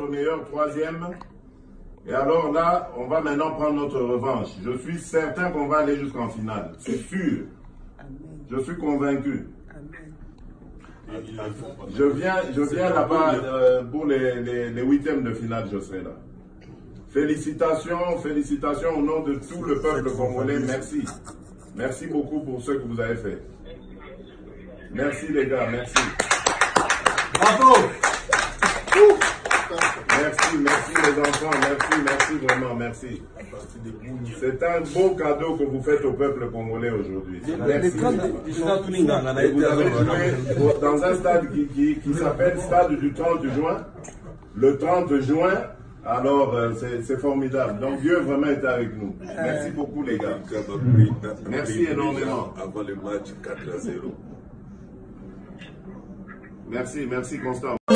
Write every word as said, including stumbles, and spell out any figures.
bâtonneur, troisième. Et alors là, on va maintenant prendre notre revanche. Je suis certain qu'on va aller jusqu'en finale. C'est sûr. Je suis convaincu. Je viens, je viens là-bas euh, pour les, les, les huitièmes de finale, je serai là. Félicitations, félicitations au nom de tout le peuple congolais. Merci. Merci beaucoup pour ce que vous avez fait. Merci les gars, merci. Bravo. Merci, merci les enfants, merci, merci vraiment, merci. C'est un beau cadeau que vous faites au peuple congolais aujourd'hui. Merci. Et vous avez joué dans un stade qui, qui, qui s'appelle Stade du trente juin. Le trente juin, alors c'est formidable. Donc Dieu vraiment est avec nous. Merci beaucoup les gars. Merci énormément. Avant le match quatre à zéro. Merci, merci Constant.